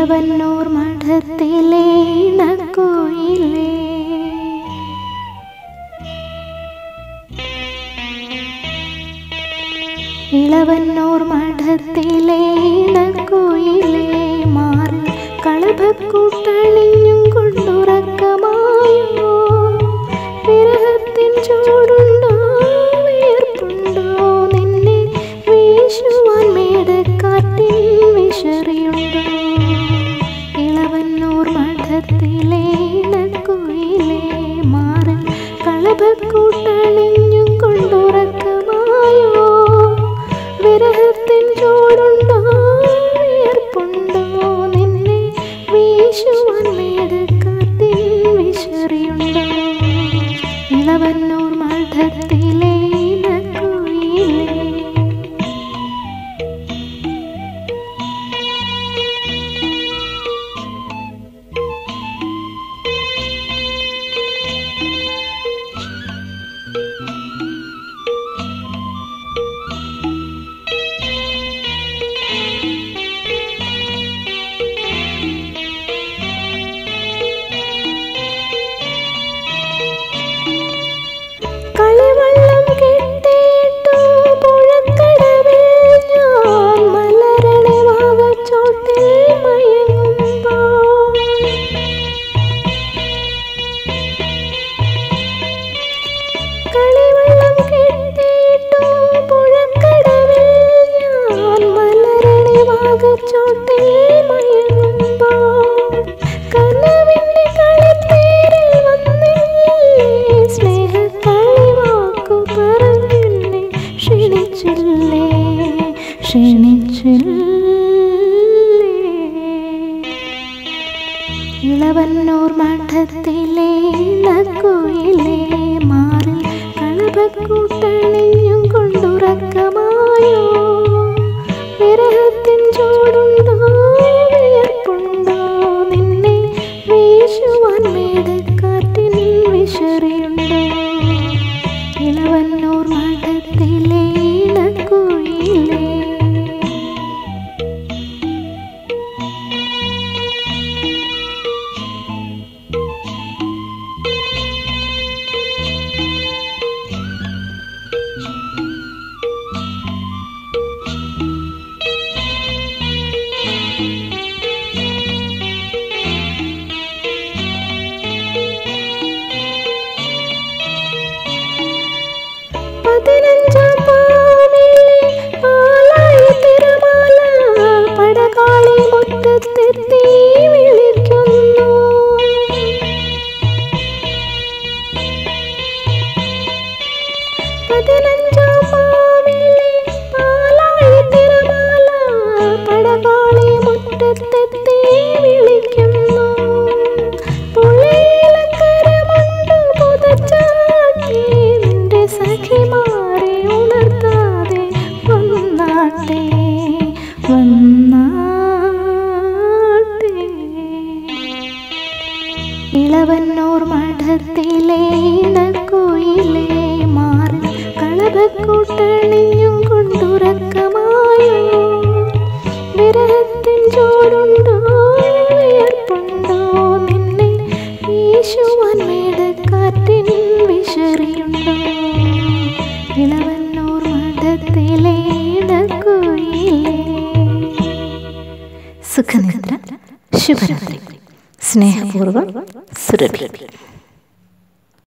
ഇളവന്നൂർ മഠത്തിലെ ഇണക്കുയിലേ, ഇളവന്നൂർ മഠത്തിലെ ഇണക്കുയിലേ, മാറി കളഭക്കൂട്ടണിഞ്ഞും കൊണ്ടുറക്കമായോ, വിരഹത്തിൻ ചൂടുണ്ടോ വിയർപ്പുണ്ടോ, നിന്നെ വീശുവാൻ മേടക്കാറ്റിൻ വിശറിയുണ്ടോ. ഇളവന്നൂർ മഠത്തിലെ ഇണക്കുയിലേ, മാറി കളഭക്കൂട്ടണിഞ്ഞും കൊണ്ടുറക്കമായോ, വിരഹത്തിൻ ചൂടുണ്ടോ വിയർപ്പുണ്ടോ, നിന്നെ വീശുവാൻ മേടക്കാറ്റിൻ വിശറിയുണ്ടോ. ഇളവന്നൂർ മഠത്തിലെ ഇണക്കുയിലേ. കളിവള്ളം കെട്ടിയിട്ടു പുഴക്കടവിൽ ഞാൻ മലരണി വാകച്ചോട്ടിൽ മയങ്ങുമ്പോൾ, കളിവള്ളം കെട്ടിയിട്ടു പുഴക്കടവിൽ ഞാൻ മലരണി വാകച്ചോട്ടിൽ മയങ്ങുമ്പോൾ, കനവിന്റെ കളിത്തേരിൽ വന്നില്ലേ സ്നേഹക്കളിവാക്കു പറഞ്ഞെന്നെ ക്ഷണിച്ചില്ലേ, ക്ഷണിച്ചില്ലേ. ഇളവന്നൂർ മഠത്തിലെ ഇണക്കുയിലേ, മാറി കളഭക്കൂട്ടണിഞ്ഞും കൊണ്ടുറക്കമായോ, വിരഹത്തിൻ ചൂടുണ്ടോ വിയർപ്പുണ്ടോ, നിന്നെ വീശുവാൻ മേടക്കാറ്റിൻ വിശറിയുണ്ടോ. ഇളവന്നൂർ മഠത്തിലെ ഇണക്കുയിലേ. പതിനഞ്ചാം പാവിലെ പാലായി തിരമാല പടകാളി മുറ്റത്തെത്തി വിളിക്കുന്നു, പതിനഞ്ചാം പാവിലെ പാലായി തിരമാല പടകാളി മുറ്റത്തെത്തി വിളിക്കുന്നു, പുഴയിലക്കരമുണ്ടു പുതച്ചാട്ടി നിന്റെ സഖിമാരെ ഉണർത്താതെ വന്നാട്ടെ, വന്നാട്ടെ. ഇളവന്നൂർ മഠത്തിലെ ഇണക്കുയിലേ, മാറി കളഭക്കൂട്ടണിഞ്ഞും കൊണ്ടുറക്കമായോ, വിരഹത്തിൻ ചൂടുണ്ടോ വിയർപ്പുണ്ടോ, നിന്നെ വീശുവാൻ മേടക്കാറ്റിൻ വിശറിയുണ്ടോ. ഇളവന്നൂർ മഠത്തിലെ ഇണക്കുയിലേ. സുഖനിദ്ര, ശുഭരാത്രി. സ്നേഹപൂർവ്വം സുരഭി.